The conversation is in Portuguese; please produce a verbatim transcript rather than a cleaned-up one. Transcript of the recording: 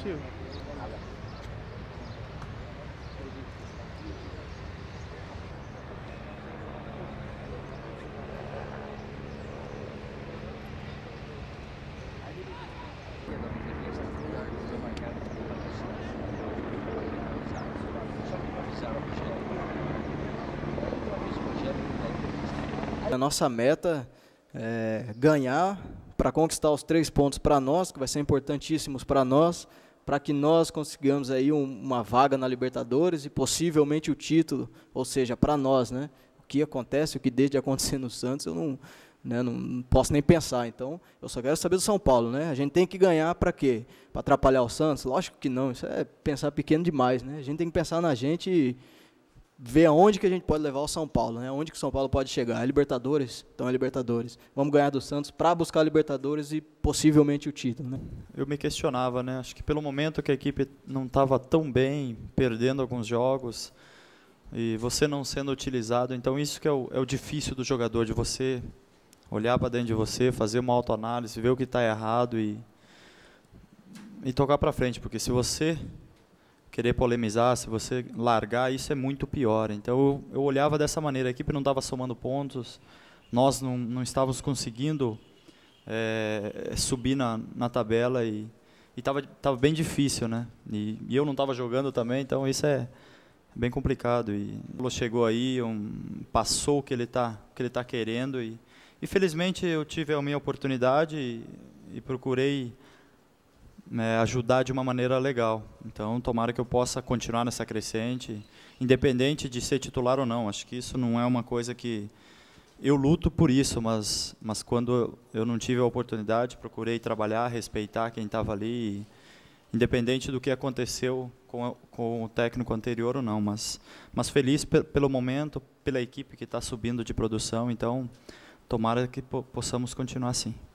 possível. A nossa meta é ganhar para conquistar os três pontos para nós, que vai ser importantíssimos para nós, para que nós consigamos aí um, uma vaga na Libertadores e possivelmente o título, ou seja, para nós, né? O que acontece, o que deixa de acontecer no Santos, eu não, né, não, não posso nem pensar. Então, eu só quero saber do São Paulo, né? A gente tem que ganhar para quê? Para atrapalhar o Santos? Lógico que não, isso é pensar pequeno demais, né? A gente tem que pensar na gente e ver aonde que a gente pode levar o São Paulo, né? Onde que o São Paulo pode chegar. É Libertadores? Então é Libertadores. Vamos ganhar do Santos para buscar a Libertadores e possivelmente o título, né? Eu me questionava, né? Acho que pelo momento que a equipe não estava tão bem, perdendo alguns jogos, e você não sendo utilizado, então isso que é o, é o difícil do jogador, de você olhar para dentro de você, fazer uma autoanálise, ver o que está errado e, e tocar para frente, porque se você querer polemizar, se você largar, isso é muito pior. Então eu, eu olhava dessa maneira, a equipe não estava somando pontos, nós não, não estávamos conseguindo é, subir na, na tabela e estava tava bem difícil, né? E, e eu não estava jogando também, então isso é bem complicado. E o chegou aí, um, passou o que ele está que ele tá querendo e, e felizmente eu tive a minha oportunidade e, e procurei É, ajudar de uma maneira legal. Então, tomara que eu possa continuar nessa crescente, independente de ser titular ou não. Acho que isso não é uma coisa que... Eu luto por isso, mas, mas quando eu não tive a oportunidade, procurei trabalhar, respeitar quem estava ali, independente do que aconteceu com, a, com o técnico anterior ou não. Mas, mas feliz pe pelo momento, pela equipe que está subindo de produção. Então, tomara que po possamos continuar assim.